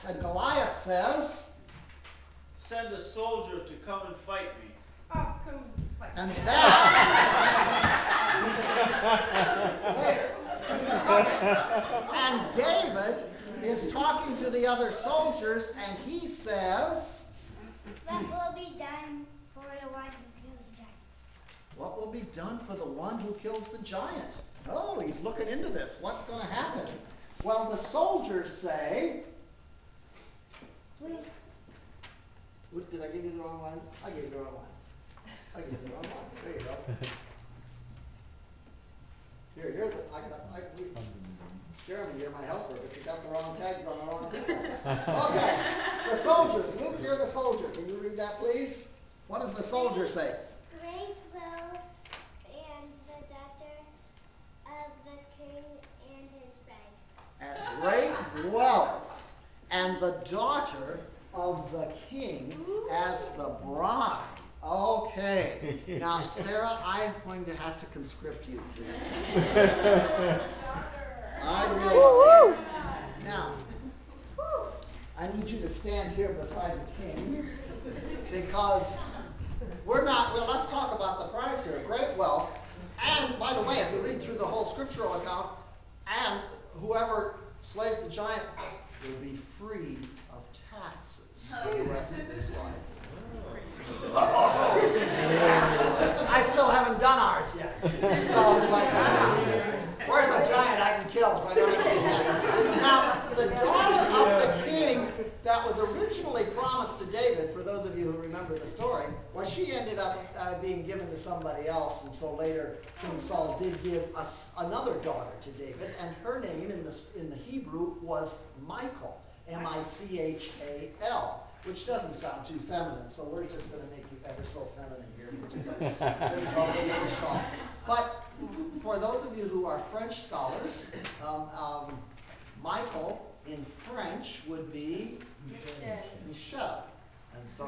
And Goliath says, send a soldier to come and fight me. Oh, come fight. And that. And David is talking to the other soldiers, and he says, what will be done for the one who kills the giant? what will be done for the one who kills the giant? Oh, he's looking into this. What's going to happen? Well, the soldiers say, did I give you the wrong one? I gave you the wrong one. I gave you the wrong one. There you go. Here's the, Jeremy, you're my helper, but you got the wrong tags on the wrong people. Okay, the soldiers. Luke, you're the soldier. Can you read that, please? What does the soldier say? Great wealth and the daughter of the king and his bride. And great wealth and the daughter of the king as the bride. Okay. Now, Sarah, I'm going to have to conscript you. I realize. Now, I need you to stand here beside the king because let's talk about the prize here. Great wealth. And, by the way, if you read through the whole scriptural account, and whoever slays the giant will be free of taxes for the rest of his life. I still haven't done ours yet. So it's like, where's a giant I can kill if I don't have to do that? Now, the daughter of the king that was originally promised to David, for those of you who remember the story, well, she ended up being given to somebody else, and so later King Saul did give another daughter to David, and her name in the Hebrew was Michal, Michal, which doesn't sound too feminine, so we're just going to make you ever so feminine here. But for those of you who are French scholars, Michal in French would be Michel. And so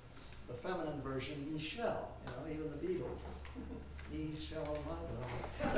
the feminine version, Michel, even the Beatles. Michel,